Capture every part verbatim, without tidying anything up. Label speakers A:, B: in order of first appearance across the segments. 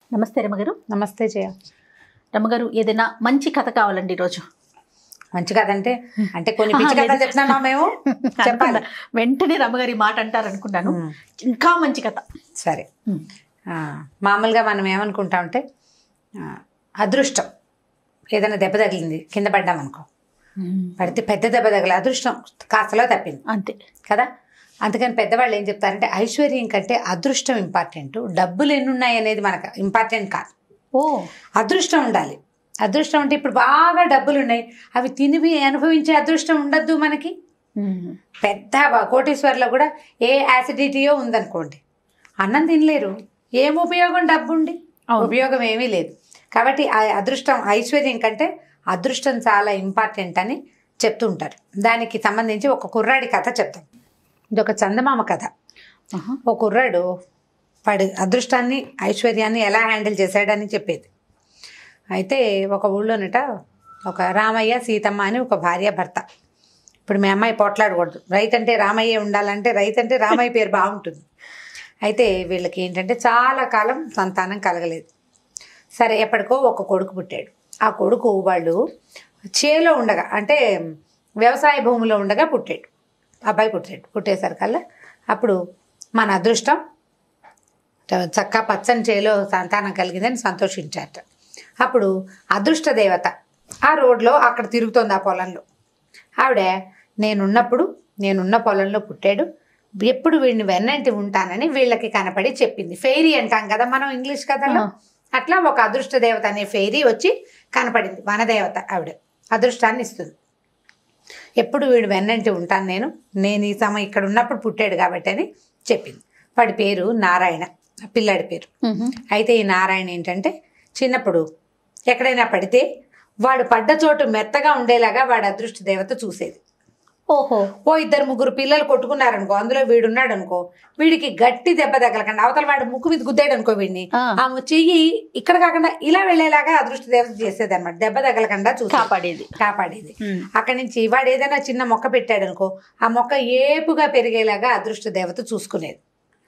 A: నమస్తే రమగారు.
B: నమస్తే జయ.
A: రమగారు, ఏదైనా మంచి కథ కావాలండి ఈరోజు.
B: మంచి కథ అంటే అంటే కొన్ని పిచ్చి కథలు చెప్తున్నామా మేము? చెప్పాలి
A: వెంటనే రమగారి మాట అంటారు అనుకున్నాను. ఇంకా మంచి కథ.
B: సరే, మామూలుగా మనం ఏమనుకుంటామంటే అదృష్టం ఏదైనా దెబ్బ తగిలింది, కింద పడ్డామనుకో, పడితే పెద్ద దెబ్బ తగిలి అదృష్టం కాస్తలో తప్పింది అంతే కదా. అందుకని పెద్దవాళ్ళు ఏం చెప్తారంటే ఐశ్వర్యం కంటే అదృష్టం ఇంపార్టెంట్, డబ్బులు ఎన్ని ఉన్నాయి అనేది మనకు ఇంపార్టెంట్ కాదు. ఓ అదృష్టం ఉండాలి. అదృష్టం అంటే ఇప్పుడు బాగా డబ్బులు ఉన్నాయి, అవి తినివి అనుభవించే అదృష్టం ఉండద్దు మనకి. పెద్ద కోటీశ్వర్లో కూడా ఏ యాసిడిటీయో ఉందనుకోండి, అన్నం తినలేరు. ఏం ఉపయోగం డబ్బు ఉండి? ఉపయోగం ఏమీ లేదు. కాబట్టి ఆ అదృష్టం ఐశ్వర్యం కంటే అదృష్టం చాలా ఇంపార్టెంట్ అని చెప్తూ ఉంటారు. దానికి సంబంధించి ఒక కుర్రాడి కథ చెప్తాం. ఇది ఒక చందమామ కథ. ఒక కుర్రాడు వాడి అదృష్టాన్ని ఐశ్వర్యాన్ని ఎలా హ్యాండిల్ చేశాడని చెప్పేది. అయితే ఒక ఊళ్ళోనట ఒక రామయ్య సీతమ్మ అని ఒక భార్య భర్త. ఇప్పుడు మీ అమ్మాయి పోట్లాడకూడదు, రైతు అంటే రామయ్య ఉండాలంటే రైతు అంటే రామయ్య పేరు బాగుంటుంది. అయితే వీళ్ళకి ఏంటంటే చాలా కాలం సంతానం కలగలేదు. సరే, ఎప్పటికో ఒక కొడుకు పుట్టాడు. ఆ కొడుకు వాళ్ళు చేలో ఉండగా అంటే వ్యవసాయ భూమిలో ఉండగా పుట్టాడు. అబ్బాయి పుట్టాడు. పుట్టేసరికల్లా అప్పుడు మన అదృష్టం చక్క పచ్చని చేలో సంతానం కలిగిందని సంతోషించారట. అప్పుడు అదృష్ట దేవత ఆ రోడ్లో అక్కడ తిరుగుతోంది ఆ పొలంలో. ఆవిడ నేనున్నప్పుడు నేనున్న పొలంలో పుట్టాడు, ఎప్పుడు వీడిని వెన్నంటి ఉంటానని వీళ్ళకి కనపడి చెప్పింది. ఫెయిరీ అంటాం కదా మనం ఇంగ్లీష్ కథలో. అట్లా ఒక అదృష్ట దేవత అనే ఫెయిరీ వచ్చి కనపడింది. వనదేవత ఆవిడ అదృష్టాన్ని ఇస్తుంది. ఎప్పుడు వీడు వెన్నంటి ఉంటాను నేను నేను ఈ సమయం ఇక్కడ ఉన్నప్పుడు పుట్టాడు కాబట్టి అని చెప్పింది. వాడి పేరు నారాయణ, పిల్లాడి పేరు. అయితే ఈ నారాయణ ఏంటంటే చిన్నప్పుడు ఎక్కడైనా పడితే వాడు పడ్డ చోటు మెత్తగా ఉండేలాగా వాడు అదృష్ట దేవత చూసేది. ఓహో ఓ ఇద్దరు ముగ్గురు పిల్లలు కొట్టుకున్నారనుకో, అందులో వీడున్నాడు అనుకో, వీడికి గట్టి దెబ్బ తగలకుండా అవతల వాడు ముక్కు మీద గుద్దాడు అనుకో, వీడిని ఆ చెయ్యి ఇక్కడ కాకుండా ఇలా వెళ్లేలాగా అదృష్ట దేవత చేసేది అనమాట. దెబ్బ తగలకుండా చూసి కాపాడేది కాపాడేది అక్కడి నుంచి వాడు ఏదైనా చిన్న మొక్క పెట్టాడు అనుకో, ఆ మొక్క ఏపుగా పెరిగేలాగా అదృష్ట దేవత చూసుకునేది.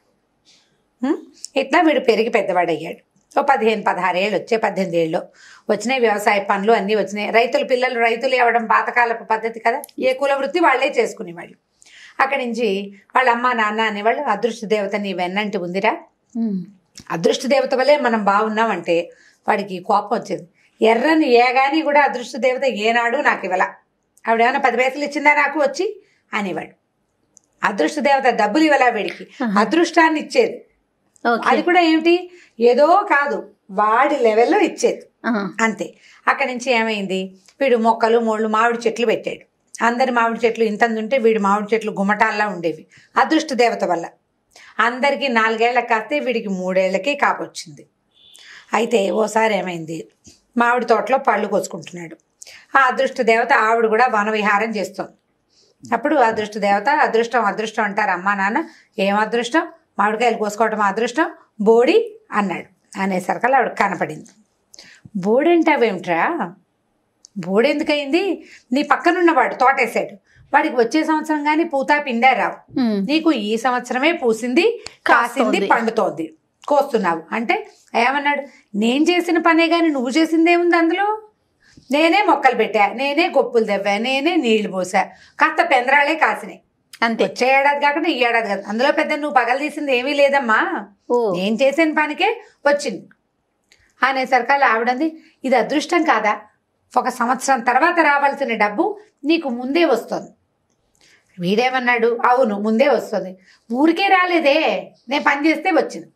B: ఇట్లా వీడు పెరిగి పెద్దవాడయ్యాడు. ఓ పదిహేను పదహారు ఏళ్ళు వచ్చే, పద్దెనిమిది ఏళ్ళు వచ్చినాయి. వ్యవసాయ పనులు అన్నీ వచ్చినాయి. రైతుల పిల్లలు రైతులు అవ్వడం పాతకాలపు పద్ధతి కదా, ఏ కుల వృత్తి వాళ్లే చేసుకునేవాళ్ళు. అక్కడి నుంచి వాళ్ళ అమ్మ నాన్న అనేవాళ్ళు అదృష్ట దేవతని వెన్నంటి ఉందిరా, అదృష్ట దేవత వల్లే మనం బాగున్నామంటే వాడికి కోపం వచ్చేది. ఎర్రని ఏగాని కూడా అదృష్ట దేవత ఏనాడు నాకు ఇవ్వాల, ఆవిడేమైనా పది పైసలు ఇచ్చిందా నాకు వచ్చి అనేవాడు. అదృష్ట దేవత డబ్బులు ఇవ్వాల, వీడికి అదృష్టాన్ని ఇచ్చేది. అది కూడా ఏమిటి, ఏదో కాదు, వాడి లెవెల్లో ఇచ్చేది అంతే. అక్కడి నుంచి ఏమైంది, వీడు మొక్కలు మూళ్ళు మామిడి చెట్లు పెట్టాడు. అందరి మామిడి చెట్లు ఇంతంది ఉంటే వీడి మామిడి చెట్లు గుమటాల్లా ఉండేవి. అదృష్ట దేవత వల్ల అందరికీ నాలుగేళ్లకు కాస్తే వీడికి మూడేళ్లకి కాపొచ్చింది. అయితే ఓసారి ఏమైంది, మామిడి తోటలో పళ్ళు కోసుకుంటున్నాడు. ఆ అదృష్ట దేవత ఆవిడ కూడా వనవిహారం చేస్తుంది. అప్పుడు అదృష్ట దేవత అదృష్టం అదృష్టం అంటారు అమ్మా నాన్న, ఏం అదృష్టం, మామిడికాయలు కోసుకోవటం అదృష్టం, బోడి అన్నాడు. అనేసరికల్లా ఆవిడ కనపడింది. బోడి అంటే అవేమిట్రా, బోడి ఎందుకయింది, నీ పక్కనున్నవాడు తోటేశాడు, వాడికి వచ్చే సంవత్సరం కానీ పూతా పిండా రావు, నీకు ఈ సంవత్సరమే పూసింది కాసింది పండుతోంది కోస్తున్నావు అంటే ఏమన్నాడు, నేను చేసిన పనే కానీ నువ్వు చేసింది ఏముంది అందులో, నేనే మొక్కలు పెట్టా, నేనే గొప్పులు దవ్వా, నేనే నీళ్లు పోసా, కాస్త పెందరాలే కాసినాయి అంతే. వచ్చే ఏడాది కాకుండా ఈ ఏడాది కాదు, అందులో పెద్ద నువ్వు పగలు తీసింది ఏమీ లేదమ్మా, నేను చేసిన పనికే వచ్చింది అనేసరికల్లా ఆవిడంది, ఇది అదృష్టం కాదా, ఒక సంవత్సరం తర్వాత రావాల్సిన డబ్బు నీకు ముందే వస్తుంది. వీడేమన్నాడు, అవును ముందే వస్తుంది, ఊరికే రాలేదే, నేను పని చేస్తే వచ్చింది.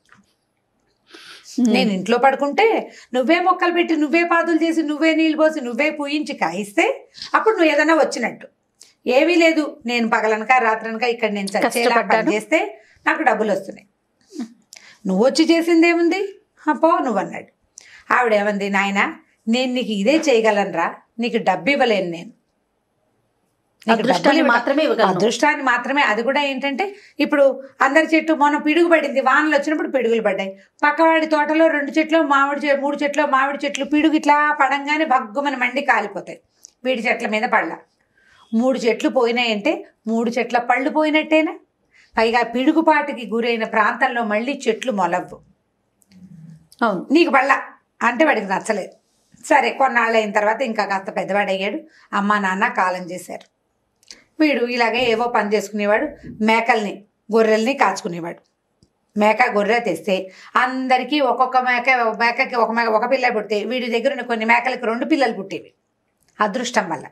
B: నేను ఇంట్లో పడుకుంటే నువ్వే మొక్కలు పెట్టి నువ్వే పాదులు చేసి నువ్వే నీళ్ళు పోసి నువ్వే పూయించి కాయిస్తే అప్పుడు నువ్వు ఏదైనా వచ్చినట్టు. ఏమీ లేదు, నేను పగలనక రాత్రనక ఇక్కడ నేను చచ్చేలా పని చేస్తే నాకు డబ్బులు వస్తున్నాయి, నువ్వు వచ్చి చేసిందేముంది పో నువ్వు అన్నాడు. ఆవిడేమంది, నాయన నేను నీకు ఇదే చేయగలనరా, నీకు డబ్బు ఇవ్వలేను, నేను
A: అదృష్టాన్ని మాత్రమే
B: అదృష్టాన్ని మాత్రమే. అది కూడా ఏంటంటే ఇప్పుడు అందరి చెట్టు మొన్న పిడుగు పడింది, వానలు వచ్చినప్పుడు పిడుగులు పడ్డాయి. పక్కవాడి తోటలో రెండు చెట్లు మామిడి చెట్లు మూడు చెట్లు మామిడి చెట్లు పిడుగు ఇట్లా పడంగానే భగ్గుమని మండి కాలిపోతాయి. వీడి చెట్ల మీద పళ్ళ మూడు చెట్లు పోయినాయంటే మూడు చెట్ల పళ్ళు పోయినట్టేనా. పైగా పిడుగుపాటుకి గురైన ప్రాంతంలో మళ్ళీ చెట్లు మొలవ్వు.
A: అవును.
B: నీకు పళ్ళ అంటే వాడికి నచ్చలేదు. సరే కొన్నాళ్ళు అయిన తర్వాత ఇంకా కాస్త పెద్దవాడు అయ్యాడు. అమ్మ నాన్న కాలం చేశారు. వీడు ఇలాగే ఏవో పని చేసుకునేవాడు. మేకల్ని గొర్రెల్ని కాచుకునేవాడు. మేక గొర్రె తెస్తే అందరికీ ఒక్కొక్క మేక మేకకి ఒక మేక ఒక పిల్ల పుట్టే వీడి దగ్గర ఉన్న కొన్ని మేకలకి రెండు పిల్లలు పుట్టేవి. అదృష్టం వల్ల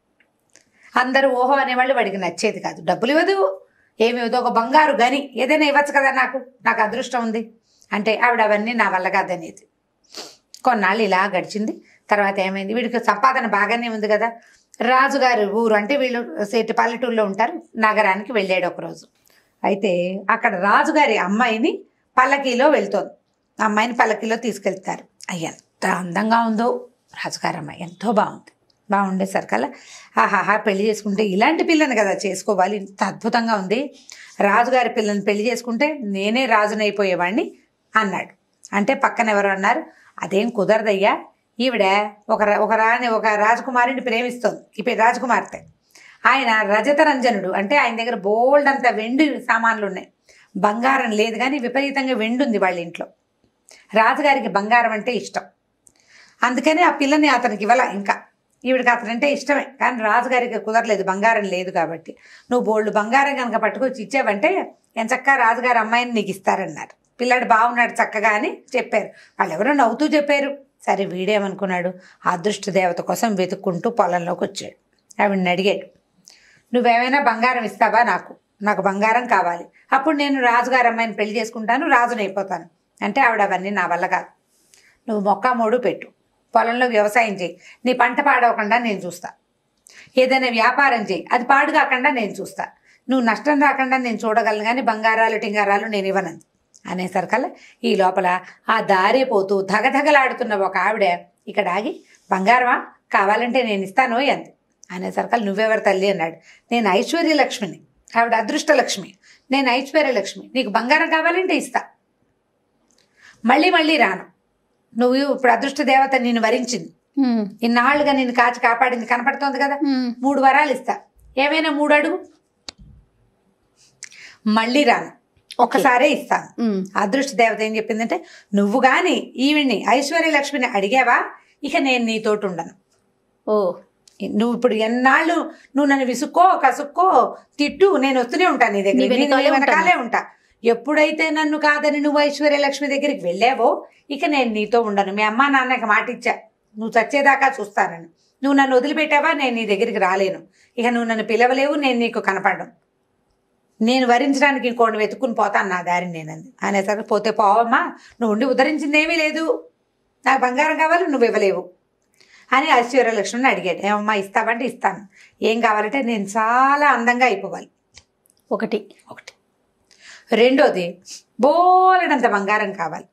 B: అందరూ ఓహో అనేవాళ్ళు. వాడికి నచ్చేది కాదు. డబ్బులు ఇవ్వదు, ఏమి ఇవ్వదు. ఒక బంగారు గని ఏదైనా ఇవ్వచ్చు కదా, నాకు నాకు అదృష్టం ఉంది అంటే ఆవిడ అవన్నీ నా వల్ల కాదనేది. కొన్నాళ్ళు ఇలా గడిచింది. తర్వాత ఏమైంది, వీడికి సంపాదన బాగానే ఉంది కదా. రాజుగారి ఊరు అంటే వీళ్ళు సేటి పల్లెటూరులో ఉంటారు. నగరానికి వెళ్ళాడు ఒకరోజు. అయితే అక్కడ రాజుగారి అమ్మాయిని పల్లకీలో వెళ్తోంది. అమ్మాయిని పల్లకీలో తీసుకెళ్తారు. ఎంత అందంగా ఉందో రాజుగారి అమ్మాయి, ఎంతో బాగుంది. బాగుండేసరికల్లా ఆహాహా పెళ్లి చేసుకుంటే ఇలాంటి పిల్లని కదా చేసుకోవాలి, ఇంత అద్భుతంగా ఉంది. రాజుగారి పిల్లని పెళ్లి చేసుకుంటే నేనే రాజునైపోయేవాడిని అన్నాడు. అంటే పక్కన ఎవరు అన్నారు, అదేం కుదరదయ్యా, ఈవిడ ఒక ఒక రాణి ఒక రాజకుమారిని ప్రేమిస్తోంది. ఇప్పుడు రాజకుమార్తె. ఆయన రజతరంజనుడు అంటే ఆయన దగ్గర బోల్డ్ అంత వెండి సామాన్లు ఉన్నాయి. బంగారం లేదు కానీ విపరీతంగా వెండి ఉంది వాళ్ళ ఇంట్లో. రాజుగారికి బంగారం అంటే ఇష్టం. అందుకని ఆ పిల్లని అతనికి ఇవ్వాల. ఇంకా ఈవిడికి అతనంటే ఇష్టమే కానీ రాజుగారికి కుదరలేదు, బంగారం లేదు కాబట్టి. నువ్వు బోల్డ్ బంగారం కనుక పట్టుకొచ్చి ఇచ్చావంటే ఎంచక్కా రాజుగారి అమ్మాయిని నీకు ఇస్తారన్నారు. పిల్లాడు బాగున్నాడు చక్కగా అని చెప్పారు. వాళ్ళు ఎవరో నవ్వుతూ చెప్పారు. సరే వీడేమనుకున్నాడు, అదృష్ట దేవత కోసం వెతుక్కుంటూ పొలంలోకి వచ్చాడు. ఆవిడని అడిగాడు, నువ్వేమైనా బంగారం ఇస్తావా, నాకు నాకు బంగారం కావాలి, అప్పుడు నేను రాజుగారి అమ్మాయిని పెళ్లి చేసుకుంటాను, రాజునైపోతాను అంటే. ఆవిడ అవన్నీ నా వల్ల కాదు, నువ్వు మొక్క మూడు పెట్టు, పొలంలో వ్యవసాయం చేయి, నీ పంట పాడవకుండా నేను చూస్తా, ఏదైనా వ్యాపారం చేయి, అది పాడు కాకుండా నేను చూస్తా, నువ్వు నష్టం రాకుండా నేను చూడగలను కానీ బంగారాలు టింగారాలు నేను ఇవ్వనంది అనేసరికల్లా ఈ లోపల ఆ దారి పోతూ ధగధగలాడుతున్న ఒక ఆవిడ ఇక్కడ ఆగి, బంగారమా కావాలంటే నేను ఇస్తాను అంది. అనేసరికల్లా నువ్వెవరు తల్లి అన్నాడు. నేను ఐశ్వర్యలక్ష్మిని, ఆవిడ అదృష్టలక్ష్మి, నేను ఐశ్వర్యలక్ష్మి, నీకు బంగారం కావాలంటే ఇస్తా, మళ్ళీ మళ్ళీ రాను, నువ్వు ఇప్పుడు అదృష్ట దేవత నిన్ను వరించింది, ఇన్నాళ్ళుగా నిన్ను కాచి కాపాడింది కనపడుతోంది కదా, మూడు వరాలు ఇస్తా, ఏమైనా మూడు అడుగు, మళ్ళీ రాను, ఒక్కసారే ఇస్తాను. అదృష్ట దేవత ఏం చెప్పిందంటే, నువ్వు కానీ ఈవిడ్ని ఐశ్వర్యలక్ష్మిని అడిగావా ఇక నేను నీతోటి ఉండను.
A: ఓ
B: నువ్వు ఇప్పుడు ఎన్నాళ్ళు నువ్వు నన్ను విసుక్కో కసుక్కో తిట్టు, నేను వస్తూనే ఉంటాను నీ దగ్గర, వెనకాలే ఉంటా. ఎప్పుడైతే నన్ను కాదని నువ్వు ఐశ్వర్యలక్ష్మి దగ్గరికి వెళ్ళావో ఇక నేను నీతో ఉండను. మీ అమ్మా నాన్నకి మాట ఇచ్చా, నువ్వు చచ్చేదాకా చూస్తానని. నువ్వు నన్ను వదిలిపెట్టావా నేను నీ దగ్గరికి రాలేను, ఇక నువ్వు నన్ను పిలవలేవు, నేను నీకు కనపడను, నేను వరించడానికి ఇంకోటి వెతుక్కుని పోతాను నా దారిని నేనంది. అనేసరికి పోతే పోవమ్మా, నువ్వు ఉండి ఉద్ధరించిందేమీ లేదు, నాకు బంగారం కావాలి నువ్వు ఇవ్వలేవు అని ఐశ్వర్యలక్ష్మిని అడిగాడు. ఏమమ్మా ఇస్తావంటే ఇస్తాను, ఏం కావాలంటే నేను చాలా అందంగా అయిపోవాలి,
A: ఒకటి
B: ఒకటి రెండోది బోలెడంత బంగారం కావాలి,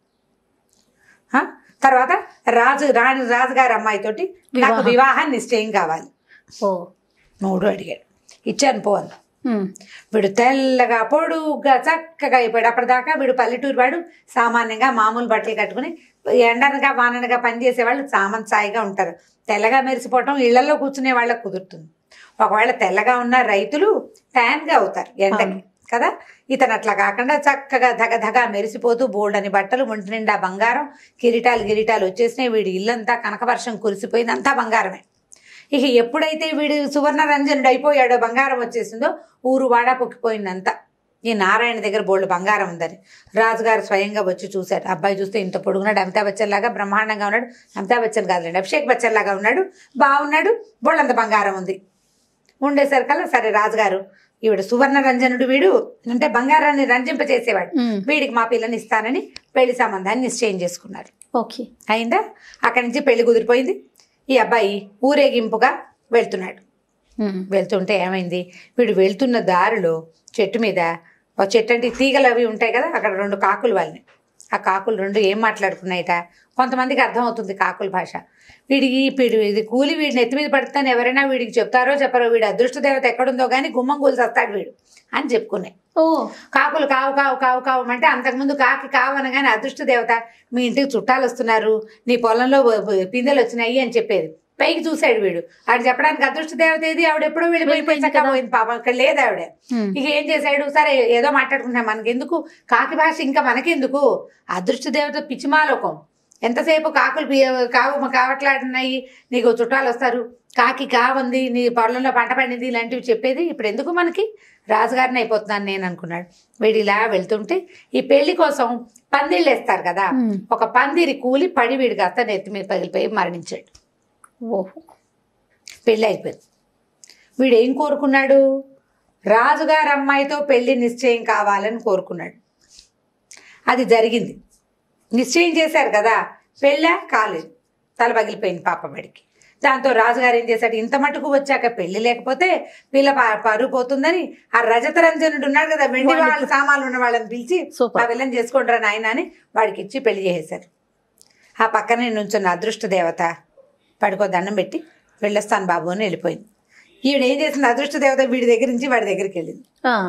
B: తర్వాత రాజు రాణి రాజుగారి అమ్మాయితోటి నాకు వివాహం నిశ్చయం కావాలి.
A: ఓ
B: మూడు అడిగాడు. ఇచ్చాను పో అన్న. వీడు తెల్లగా పొడుగ్గా చక్కగా అయిపోయాడు. అప్పటిదాకా వీడు పల్లెటూరు వాడు, సామాన్యంగా మామూలు బట్టలు కట్టుకుని ఎండనగా వాననగా పనిచేసేవాళ్ళు సామాన్ సాయిగా ఉంటారు. తెల్లగా మెరిసిపోవటం ఇళ్లలో కూర్చునే వాళ్ళకి కుదురుతుంది. ఒకవేళ తెల్లగా ఉన్న రైతులు ట్యాన్గా అవుతారు ఎండకి కదా. ఇతను అట్లా కాకుండా చక్కగా ధగ ధగ మెరిసిపోతూ బోల్డని బట్టలు, ఒంటి నిండా బంగారం, కిరీటాలు గిరీటాలు వచ్చేసినాయి. వీడి ఇల్లంతా కనకవర్షం కురిసిపోయింది, అంతా బంగారమే. ఇక ఎప్పుడైతే వీడు సువర్ణ రంజనుడు అయిపోయాడో, బంగారం వచ్చేసిందో, ఊరు వాడా పొక్కిపోయిందంతా. ఈ నారాయణ దగ్గర బోల్డ్ బంగారం ఉందని రాజుగారు స్వయంగా వచ్చి చూశారు. అబ్బాయి చూస్తే ఇంత పొడుగున్నాడు, అమితాబ్ బచ్చన్ లాగా బ్రహ్మాండంగా ఉన్నాడు. అమితాబ్ బచ్చన్ కాదులేండి, అభిషేక్ బచ్చన్ లాగా ఉన్నాడు, బాగున్నాడు, బోళ్ళంత బంగారం ఉంది. ఉండేసరికల్లా సరే రాజుగారు, ఈవిడ సువర్ణ రంజనుడు వీడు అంటే బంగారాన్ని రంజింపచేసేవాడు, వీడికి మా పిల్లని ఇస్తానని పెళ్లి సంబంధాన్ని నిశ్చయం చేసుకున్నారు.
A: ఓకే
B: అయిందా, అక్కడి నుంచి పెళ్లి కుదిరిపోయింది. ఈ అబ్బాయి ఊరేగింపుగా వెళ్తున్నాడు. వెళ్తుంటే ఏమైంది, వీడు వెళ్తున్న దారిలో చెట్టు మీద, ఒక చెట్టు అంటే తీగలు అవి ఉంటాయి కదా, అక్కడ రెండు కాకులు వాళ్ళని. ఆ కాకులు రెండు ఏం మాట్లాడుకున్నాయిట, కొంతమందికి అర్థమవుతుంది కాకుల భాష. వీడికి వీడు ఇది కూలి వీడిని ఎత్తి మీద పడుతాను ఎవరైనా వీడికి చెప్తారో చెప్పరో, వీడి అదృష్ట దేవత ఎక్కడుందో కానీ గుమ్మం కూలి వస్తాడు వీడు అని చెప్పుకున్నాయి.
A: ఓ
B: కాకులు కావు కావు కావు కావు అంటే అంతకుముందు కాకి కావు అనగానే అదృష్ట దేవత మీ ఇంటికి చుట్టాలు వస్తున్నారు, నీ పొలంలో పిందెలు వచ్చినాయి అని చెప్పేది. పైకి చూసాడు వీడు. ఆడు చెప్పడానికి అదృష్ట దేవత ఏది, ఆవిడ ఎప్పుడో వెళ్ళిపోయిపోయింది పోయింది పాపం, అక్కడ లేదు ఆవిడ. ఇక ఏం చేశాడు, సరే ఏదో మాట్లాడుకుంటున్నాం, మనకెందుకు కాకి భాష, ఇంకా మనకెందుకు, అదృష్ట దేవత పిచ్చిమాలోకం, ఎంతసేపు కాకులు కావు కావట్లాడినాయి, నీకు చుట్టాలు వస్తారు, కాకి కావంది, నీ పొలంలో పంట పండింది, ఇలాంటివి చెప్పేది ఇప్పుడు ఎందుకు మనకి, రాజుగారిని అయిపోతున్నాను నేను అనుకున్నాడు. వీడు ఇలా వెళ్తుంటే ఈ పెళ్లి కోసం పందిళ్ళు వేస్తారు కదా, ఒక పందిరి కూలి పడి వీడు కాస్త నెత్తి మీద పగిలిపోయి మరణించాడు. ఓహో, పెళ్ళి అయిపోయింది. వీడు ఏం కోరుకున్నాడు, రాజుగారి అమ్మాయితో పెళ్లి నిశ్చయం కావాలని కోరుకున్నాడు. అది జరిగింది, నిశ్చయం చేశారు కదా, పెళ్ళా కాలేదు, తల పగిలిపోయింది పాపబడికి. దాంతో రాజుగారు ఏం చేశాడు, ఇంత మటుకు వచ్చాక పెళ్లి లేకపోతే పిల్ల పరుగు పోతుందని ఆ రజతరంజనుడు ఉన్నాడు కదా, వెండి వాళ్ళ సామాన్లు ఉన్న వాళ్ళని పిలిచి ఆ వెళ్ళని చేసుకుంటారా నాయన అని వాడికి ఇచ్చి పెళ్లి చేసేశారు. ఆ పక్కనే నుంచున్న అదృష్ట దేవత పడుకో దండం పెట్టి వెళ్ళొస్తాను బాబు అని వెళ్ళిపోయింది. ఈవిడ ఏం చేసింది, అదృష్ట దేవత వీడి దగ్గర నుంచి వాడి దగ్గరికి వెళ్ళింది.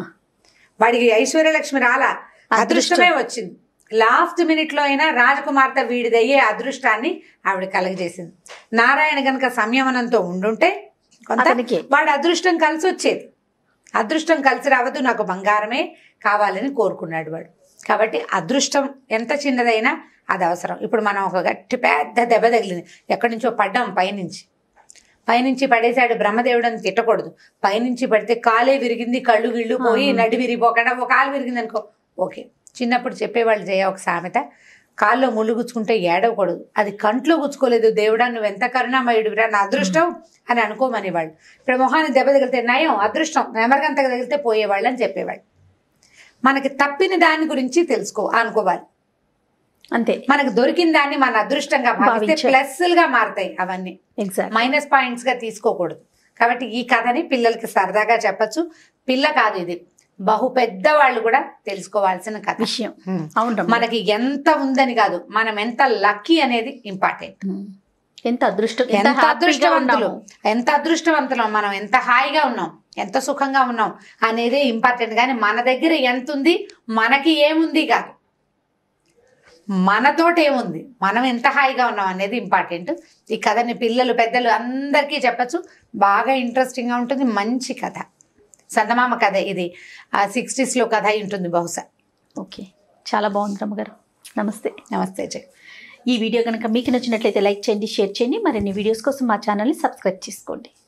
B: వాడికి ఐశ్వర్యలక్ష్మి రాలా, అదృష్టమే వచ్చింది. లాస్ట్ మినిట్లో అయినా రాజకుమార్తె వీడిదయ్యే అదృష్టాన్ని ఆవిడ కలగజేసింది. నారాయణ గనక సంయమనంతో ఉండుంటే కొంత వాడి అదృష్టం కలిసి వచ్చేది. అదృష్టం కలిసి రావద్దు, నాకు బంగారమే కావాలని కోరుకున్నాడు వాడు. కాబట్టి అదృష్టం ఎంత చిన్నదైనా అది అవసరం. ఇప్పుడు మనం ఒక గట్టి పెద్ద దెబ్బ తగిలింది, ఎక్కడి నుంచో పడ్డాం, పైనుంచి పైనుంచి పడేశాడు, బ్రహ్మదేవుడు అని తిట్టకూడదు. పైనుంచి పడితే కాలే విరిగింది, కళ్ళు గిళ్ళు పోయి నడి విరిగిపోకుండా ఒక కాలు విరిగింది అనుకో ఓకే. చిన్నప్పుడు చెప్పేవాళ్ళు జయ ఒక సామెత, కాల్లో ముళ్ళు గుచ్చుకుంటే ఏడవకూడదు, అది కంట్లో గుచ్చుకోలేదు, దేవుడా నువ్వు ఎంత కరుణామయుడివిరా, నా అదృష్టం అని అనుకోమనేవాళ్ళు. ఇప్పుడు మొహాన్ని దెబ్బ తగిలితే నయం, అదృష్టం నెమరగంతకు తగిలితే పోయేవాళ్ళు అని చెప్పేవాళ్ళు. మనకి తప్పిన దాని గురించి తెలుసుకో అనుకోవాలి అంతే. మనకు దొరికిన దాన్ని మన అదృష్టంగా భావిస్తే ప్లస్లుగా మారుతాయి, అవన్నీ మైనస్ పాయింట్స్ గా తీసుకోకూడదు. కాబట్టి ఈ కథని పిల్లలకి సరదాగా చెప్పచ్చు. పిల్ల కాదు, ఇది బహు పెద్ద వాళ్ళు కూడా తెలుసుకోవాల్సిన కథ విషయం. మనకి ఎంత ఉందని కాదు, మనం ఎంత లక్కీ అనేది ఇంపార్టెంట్. ఎంత అదృష్టం, ఎంత అదృష్టవంతులు, ఎంత అదృష్టవంతులం, మనం ఎంత హాయిగా ఉన్నాం, ఎంత సుఖంగా ఉన్నాం అనేదే ఇంపార్టెంట్. కానీ మన దగ్గర ఎంత ఉంది, మనకి ఏముంది కాదు, మనతోటి ఏముంది, మనం ఎంత హాయిగా ఉన్నాం అనేది ఇంపార్టెంట్. ఈ కథని పిల్లలు పెద్దలు అందరికీ చెప్పచ్చు, బాగా ఇంట్రెస్టింగ్గా ఉంటుంది. మంచి కథ, చందమామ కథ ఇది, సిక్స్టీస్లో కథ అయి ఉంటుంది బహుశా. ఓకే, చాలా బాగుంది రమ్మగారు. నమస్తే. నమస్తే జయ్. ఈ వీడియో కనుక మీకు నచ్చినట్లయితే లైక్ చేయండి, షేర్ చేయండి. మరిన్ని వీడియోస్ కోసం మా ఛానల్ని సబ్స్క్రైబ్ చేసుకోండి.